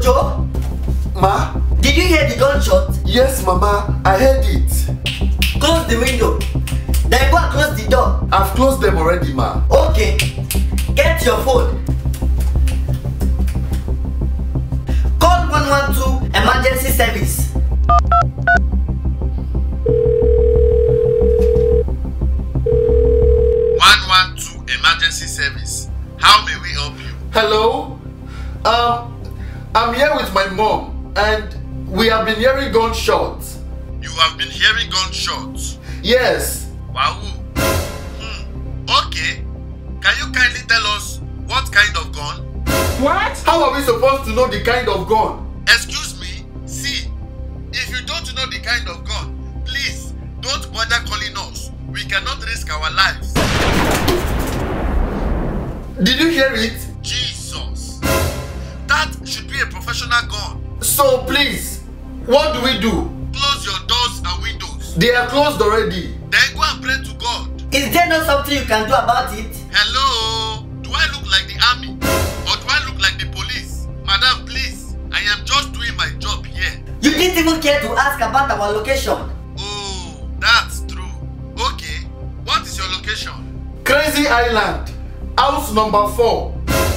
Ojo? Ma? Did you hear the gunshot? Yes, Mama, I heard it. Close the window. Then go and close the door. I've closed them already, Ma. Okay. Get your phone. Call 112 emergency service. Emergency service. How may we help you? Hello? I'm here with my mom and we have been hearing gunshots. You have been hearing gunshots? Yes. Wow. Okay. Can you kindly tell us what kind of gun? What? How are we supposed to know the kind of gun? Excuse me? See, if you don't know the kind of gun, please don't bother calling us. We cannot risk our lives. Did you hear it? Jesus! That should be a professional gun. So please, what do we do? Close your doors and windows. They are closed already. Then go and pray to God. Is there not something you can do about it? Hello? Do I look like the army? Or do I look like the police? Madam, please. I am just doing my job here. You didn't even care to ask about our location. Oh, that's true. Okay. What is your location? Crazy Island. House number 4.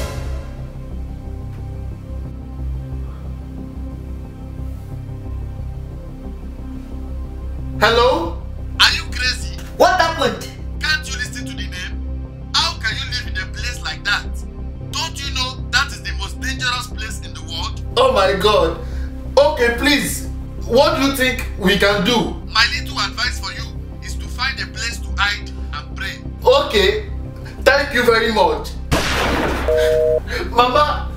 Hello? Are you crazy? What happened? Can't you listen to the name? How can you live in a place like that? Don't you know that is the most dangerous place in the world? Oh my God. Okay, please. What do you think we can do? My little advice for you is to find a place to hide and pray. Okay. Thank you very much. Mama!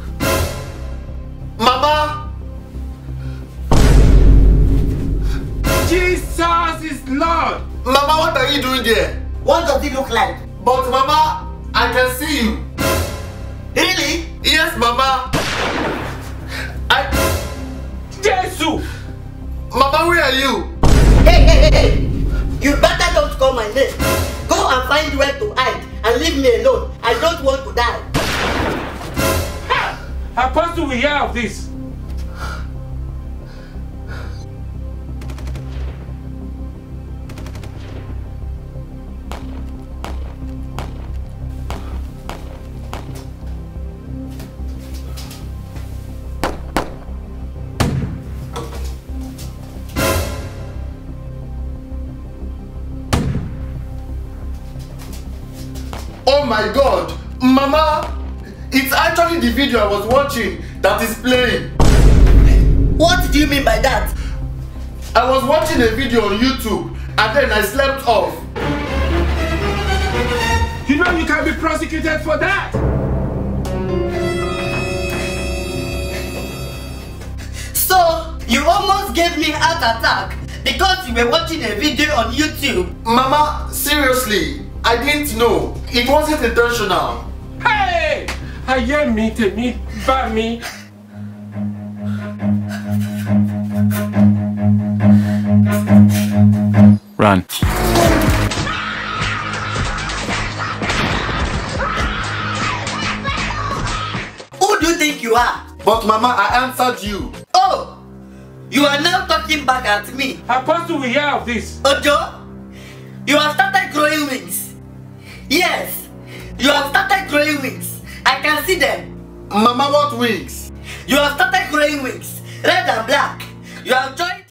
Mama! Jesus is Lord! Mama, what are you doing there? What does it look like? But Mama, I can see you. Really? Yes, Mama. Jesus! Mama, where are you? Hey! You better don't call my name. Go and find where to hide and leave me alone. I don't want to die. Apostle will hear of this. Oh my God! Mama! It's actually the video I was watching that is playing. What do you mean by that? I was watching a video on YouTube and then I slept off. You know you can be prosecuted for that. So, you almost gave me heart attack because you were watching a video on YouTube. Mama, seriously, I didn't know. It wasn't intentional. Hey! I hear me to me, by me. Run. Who do you think you are? But Mama, I answered you. Oh! You are now talking back at me. Apostle will hear of this. Ojo, you have started growing wings. Yes, you have started growing wings. I can see them. Mama, what wings? You have started growing wings, red and black. You have joined